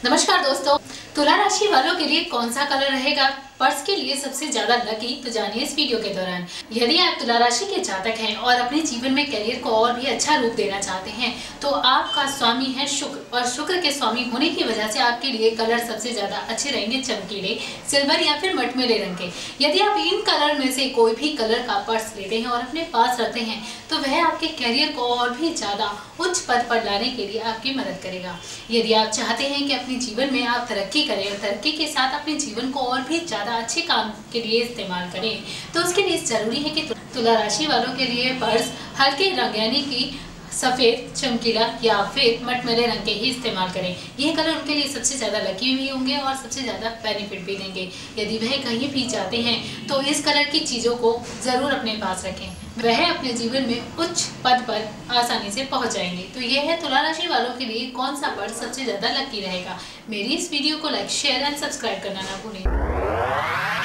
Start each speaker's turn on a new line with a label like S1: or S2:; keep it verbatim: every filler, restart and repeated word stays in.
S1: नमस्कार दोस्तों, तुला राशि वालों के लिए कौन सा कलर रहेगा पर्स के लिए सबसे ज्यादा लकी, तो जानिए इस वीडियो के दौरान। यदि आप तुला राशि के जातक हैं और अपने जीवन में करियर को और भी अच्छा रूप देना चाहते हैं तो आपका स्वामी है शुक्र, और शुक्र के स्वामी होने की वजह से आपके लिए कलर सबसे ज्यादा अच्छे रहेंगे चमकीले, सिल्वर या फिर मटमैले रंग के। यदि आप इन कलर में से कोई भी कलर का पर्स लेते हैं और अपने पास रखते हैं तो वह आपके करियर को और भी ज्यादा उच्च पद पर लाने के लिए आपकी मदद करेगा। यदि आप चाहते हैं कि अपने जीवन में आप तरक्की करें और तरक्की के साथ अपने जीवन को और भी ज्यादा अच्छे काम के लिए इस्तेमाल करें तो उसके लिए जरूरी है कि तुला राशि वालों के लिए पर्स हल्के रंग यानी कि सफ़ेद, चमकीला या फिर मटमैले रंग के ही इस्तेमाल करें। ये कलर उनके लिए सबसे ज़्यादा लकी भी होंगे और सबसे ज़्यादा बेनिफिट भी देंगे। यदि वह कहीं भी जाते हैं तो इस कलर की चीज़ों को ज़रूर अपने पास रखें, वह अपने जीवन में उच्च पद पर आसानी से पहुंच जाएंगे। तो यह है तुला राशि वालों के लिए कौन सा पर्स सबसे ज़्यादा लकी रहेगा। मेरी इस वीडियो को लाइक, शेयर एंड सब्सक्राइब करना ना भूलें।